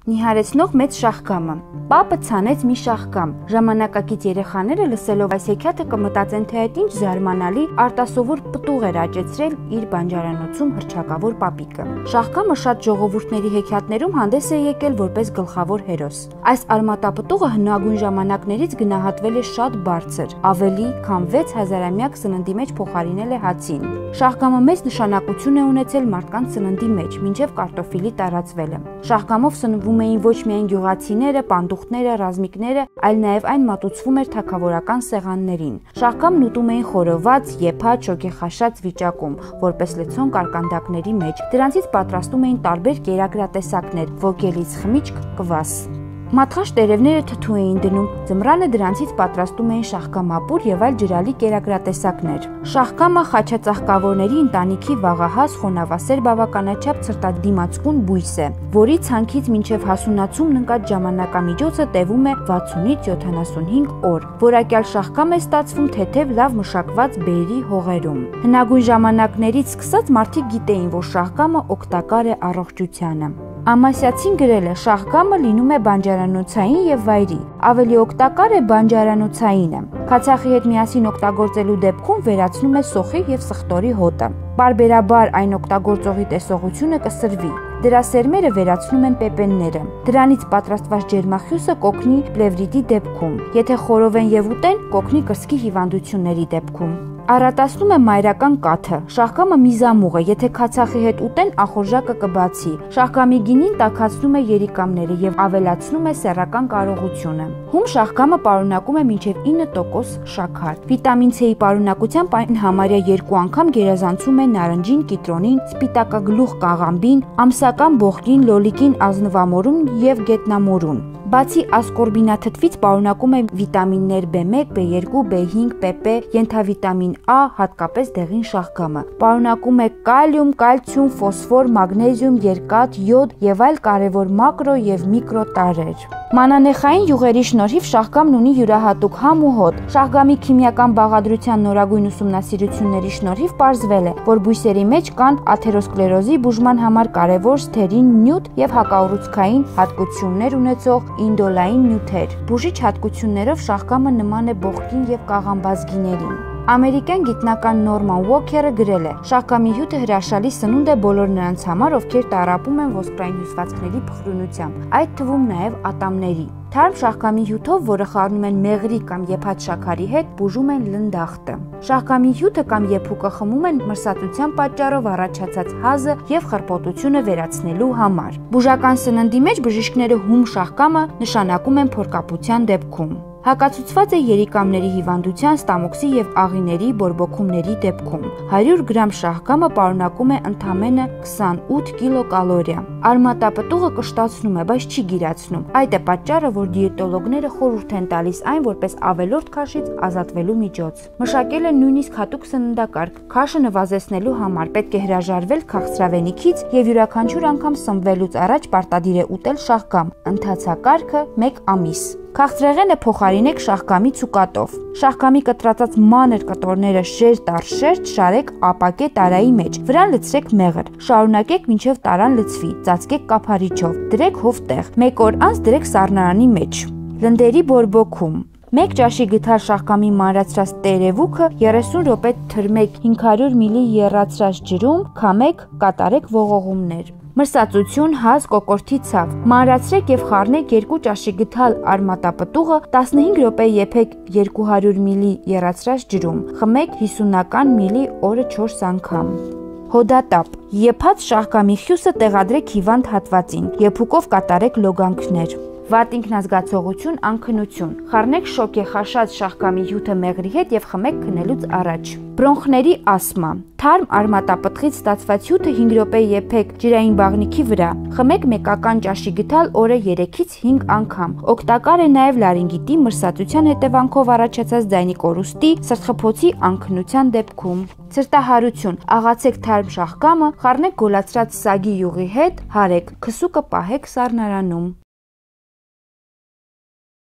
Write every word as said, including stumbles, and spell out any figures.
Նիհարեցնող մեծ շաղկամը։ Պապը ցանեց մի շաղկամ։ Ժամանակակից երեխաները լսելով այս հեքիաթը կմտածեն, թե այդ ինչ զարմանալի արտասովոր պտուղ էր աճեցրել իր բանջարանոցում հռչակավոր պապիկը։ Շաղկամը շատ ժողովուրդների հեքիաթներում հանդես է եկել որպես գլխավոր հերոս։ Այս արմատապտուղը հնագույն ժամանակներից գնահատվել է շատ բարձր, ավելի քան վեց հազարամյակ սննդի մեջ փոխարինել է հացին։ Շաղկամը մեծ նշանակություն է ունեցել մարդկանց սննդի մեջ, մինչև կարտոֆիլի տարածվելը։ Շաղկամով սնվում էին ոչ միայն գյուղացիները, պանդուխտները, ռազմիկները, այլ նաև այն մատուցվում էր թագավորական սեղաններին։ Շաղկամն ուտում էին խորոված, եփած, շոգեխաշած վիճակում, որպես լցոն կարկանդակների մեջ։ Դրանցից պատրաստում էին տարբեր կերակրատեսակներ՝ ոգելից խմիչք, կվաս։ Մատխաշ տերևները թթու էին դնում, ձմռանը դրանցից պատրաստում էին շաղկամապուր եւ այլ ջրալի կերակրատեսակներ։ Շաղկամը խաչածաղկավորների ընտանիքի վաղահաս խոնավասեր բավականաչափ ցրտադիմացկուն բույս է, որի ցանքից մինչև հասունացումն ընկած ժամանակամիջոցը տևում է վաթսունից յոթանասունհինգ օր։ Որակյալ շաղկամ է ստացվում թեթև լավ մշակված բերրի հողերում։ Հնագույն ժամանակներից սկսած մարդիկ գիտեին, որ շաղկամը օգտակար է առողջությանը։ Ամասյացին գրել է. շաղկամը լինում է բանջարանոցային եւ վայրի, ավելի օգտակար է բանջարանոցայինը։ Քացախի հետ միասին օգտագործելու դեպքում վերացնում է սոխի եւ սխտորի հոտը։ Բարբերաբար այն օգտագործողի տեսողությունը կսրվի։ Դրա սերմերը վերացնում են պեպենները։ Դրանից պատրաստված ջերմախյուսը կօգնի պլևրիտի դեպքում։ Եթե խորովեն եւ ուտեն, կօգնի կրծքի հիվանդությունների դեպքում։ Առատացնում է մայրական կաթը։ Շաղկամը միզամուղ է, եթե քացախի հետ ուտեն, ախորժակը կբացի։ Շաղկամի գինին տաքացնում է երիկամները եւ ավելացնում է սեռական կարողությունը։ Հում շաղկամը պարունակում է մինչև ինը տոկոս շաքար։ Վիտամին C-ի պարունակությամբ այն համարյա երկու անգամ գերազանցում է նարնջին, կիտրոնին, սպիտակագլուխ կաղամբին, ամսական բողկին, լոլիկին, ազնվամորուն եւ գետնամորուն։ Բացի ասկորբինաթթվից պարունակում է վիտամիններ B one, B two, B five, P P, ենթավիտամին A, հատկապես դեղին շաղկամը։ Պարունակում է կալիում, կալցիում, ֆոսֆոր, մագնեզիում, երկաթ, յոդ եւ այլ կարևոր մակրո եւ միկրո տարրեր։ Մանանեխային յուղերի շնորհիվ շաղկամն ունի յուրահատուկ համ ու հոտ։ Շաղկամի քիմիական բաղադրության նորագույն ուսումնասիրությունների շնորհիվ պարզվել է, որ բույսերի մեջ կան աթերոսկլերոզի բուժման համար կարևոր սթերին նյութ եւ հակաուռուցքային հատկություններ ունեցող ինդոլային նյութեր։ Բուժիչ հատկություններով շաղկամը նման է բողկին եւ կաղամբազգիներին։ Ամերիկյան գիտնական Նորման Ուոքերը գրել է. շաղկամի հյութը հրաշալի սնունդ է բոլոր նրանց համար, ովքեր տառապում են ոսկրային հյուսվածքների փխրունությամբ, այդ թվում նաև ատամների։ Թարմ շաղկամի հյութով, որը խառնում են մեղրի կամ եփած շաքարի հետ, բուժում են լնդախտը։ Շաղկամի հյութը կամ եփուկը խմում են մրսածության պատճառով առաջացած հազը եւ խրպոտությունը վերացնելու համար։ Բուժական սննդի մեջ բժիշկները հում շաղկամը նշանակում են փորկապության դեպքում։ Հակացուցված է երիկամների հիվանդության, ստամոքսի եւ աղիների բորբոքումների դեպքում։ հարյուր գրամ շաղկամը պարունակում է ընդամենը քսանութ կիլոկալորիա։ Արմատապտուղը կշտացնում է, բայց չի գիրացնում։ Այդ է պատճառը, որ դիետոլոգները խորհուրդ են տալիս այն որպես ավելորդ քաշից ազատվելու միջոց։ Մշակել են նույնիսկ հատուկ սննդակարգ։ Քաշը նվազեցնելու համար պետք է հրաժարվել քաղցրավենիքից եւ յուրաքանչյուր անգամ սնվելուց առաջ պարտադիր է ուտել շաղկամ։ Ընթացակարգը մեկ ամիս։ Քաղցրեղենը փոխարինեք շաղկամի ցուկատով։ Շաղկամի կտրատած մանր կտորները շերտ առ շերտ շարեք ապակե տարայի մեջ։ Վրան լցրեք մեղր։ Շարունակեք մինչև տարան լցվի։ Ծածկեք կափարիչով։ Դրեք հովտեղ։ Մեկ օր անց դրեք սառնարանի մեջ։ Լնդերի բորբոքում։ Մեկ ճաշի գթար շաղկամի մանրացրած տերևուկը երեսուն րոպե թրմեք հինգ հարյուր միլի եռացրած ջրում, քամեք, կատարեք ողողումներ։ Մրսածություն, հազ, կոկորդի ցավ։ Մանրացրեք եւ խառնեք երկու ճաշի գթալ արմատապտուղը, տասնհինգ րոպե եփեք երկու հարյուր միլի եռացրած ջրում։ Խմեք հիսունական միլի օրը չորս անգամ։ Հոդատապ։ Եփած շաղկամի խյուսը տեղադրեք հիվանդ հատվածին։ Եփուկով կատարեք լոգանքներ։ Վատ ինքնազգացողություն, անքնություն։ Խառնեք շոգեխաշած շաղկամի հյութը մեղրի հետ եւ խմեք քնելուց առաջ։ Բրոնխների ասմա։ Թարմ արմատապտղից ստացված հյութը հինգ րոպե եփեք ջրային բաղնիքի վրա։ Խմեք մեկական ճաշի գթալ օրը երեքից հինգ անգամ։ Օգտակար է նաև լարինգիտի մրսածության հետևանքով առաջացած ձայնի կորուստի, սրտխփոցի անքնության դեպքում։ Ցրտահարություն։ Աղացեք թարմ շաղկամը, խառնեք գոլացրած սագի յուղի հետ, հարեք, քսուկը պահեք սառնարանում։